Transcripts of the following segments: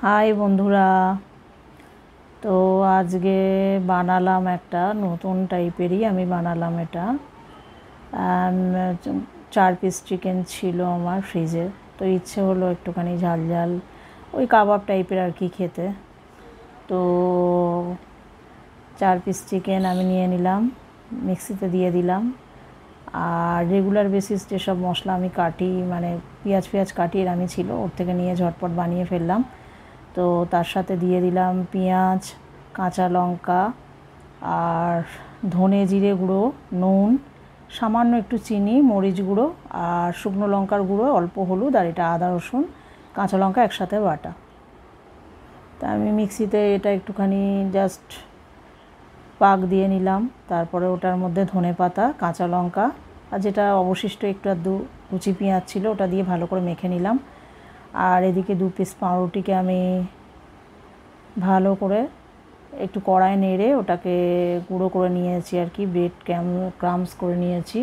High বন্ধুরা। তো আজকে বানালাম একটা নতুন টাইপেরই আমি বানালাম এটা। 4 পিস চিকেন ছিল আমার ফ্রিজে, তো ইচ্ছে হলো একটুখানি ঝাল ঝাল ওই কাবাব টাইপের আর কি খেতে। তো 4 পিস চিকেন আমি নিয়ে নিলাম, মিক্সিতে দিয়ে দিলাম। আর রেগুলার বেসিস যেসব মশলা আমি কাটি, মানে পেঁয়াজ কাটিয়ে আমি ছিল ওর থেকে নিয়ে ঝটপট বানিয়ে ফেললাম। তো তার সাথে দিয়ে দিলাম পেঁয়াজ, কাঁচা লঙ্কা, আর ধনে জিরে গুঁড়ো, নুন, সামান্য একটু চিনি, মরিচ গুঁড়ো, আর শুকনো লঙ্কার গুঁড়ো, অল্প হলুদ, আর এটা আদা রসুন কাঁচা লঙ্কা একসাথে বাটা। তা আমি মিক্সিতে এটা একটুখানি জাস্ট পাক দিয়ে নিলাম। তারপরে ওটার মধ্যে ধনে পাতা, কাঁচা লঙ্কা, আর যেটা অবশিষ্ট একটু আধটু কুচি পেঁয়াজ ছিল ওটা দিয়ে ভালো করে মেখে নিলাম। আর এদিকে 2 পিস পাউরুটিকে আমি ভালো করে একটু কড়াই নেড়ে ওটাকে গুঁড়ো করে নিয়েছি আর কি, ব্রেড ক্রামস করে নিয়েছি।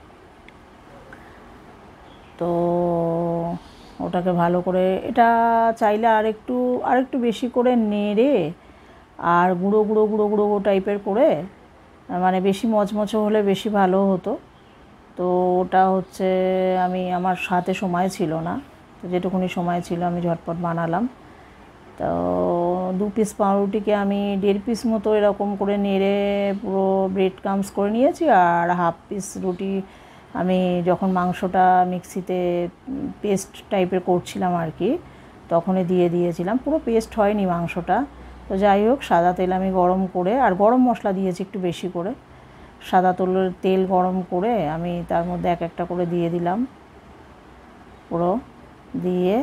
তো ওটাকে ভালো করে এটা চাইলে আরেকটু বেশি করে নেড়ে আর গুঁড়ো গুঁড়ো গুঁড়ো গুঁড়ো টাইপের করে, মানে বেশি মচমচে হলে বেশি ভালো হতো। তো ওটা হচ্ছে আমার হাতে সময় ছিল না, তো যেটুকুনি সময় ছিল আমি ঝটপট বানালাম। তো 2 পিস পাউরুটিকে আমি 1.5 পিস মতো এরকম করে নেড়ে পুরো ব্রেড ক্রামস করে নিয়েছি। আর 1/2 পিস রুটি আমি যখন মাংসটা মিক্সিতে পেস্ট টাইপের করছিলাম আর কি, তখনই দিয়ে দিয়েছিলাম। পুরো পেস্ট হয়নি মাংসটা। তো যাই হোক, সাদা তেল আমি গরম করে, আর গরম মশলা দিয়েছি একটু বেশি করে। সাদা তেল গরম করে আমি তার মধ্যে এক একটা করে দিয়ে দিলাম, পুরো দিয়ে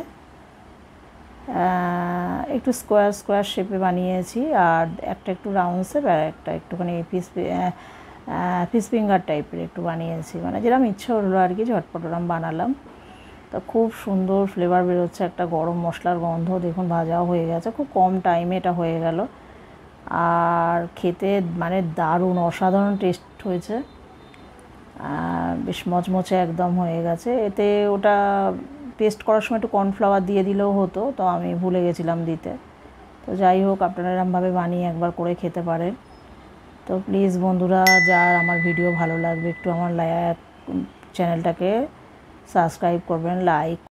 একটু স্কোয়ার শেপে বানিয়েছি। আর একটা একটু রাউন্ড শেপ, আর একটা একটুখানি ফিশ ফিঙ্গার টাইপের একটু বানিয়েছি, মানে যেরকম ইচ্ছে হলো আর কি, ঝটপট ওরম বানালাম। তো খুব সুন্দর ফ্লেভার বেরোচ্ছে, একটা গরম মশলার গন্ধ। দেখুন ভাজাও হয়ে গেছে, খুব কম টাইমে এটা হয়ে গেল। আর খেতে মানে দারুণ অসাধারণ টেস্ট হয়েছে, বেশ মচমচে একদম হয়ে গেছে। এতে ওটা পেস্ট করার সময় একটু কর্নফ্লাওয়ার দিয়ে দিলেও হতো, তো আমি ভুলে গেছিলাম দিতে। তো যাই হোক, আপনারা এরমভাবে বানিয়ে একবার করে খেতে পারেন। তো প্লিজ বন্ধুরা, যার আমার ভিডিও ভালো লাগবে একটু আমার চ্যানেলটাকে সাবস্ক্রাইব করবেন, লাইক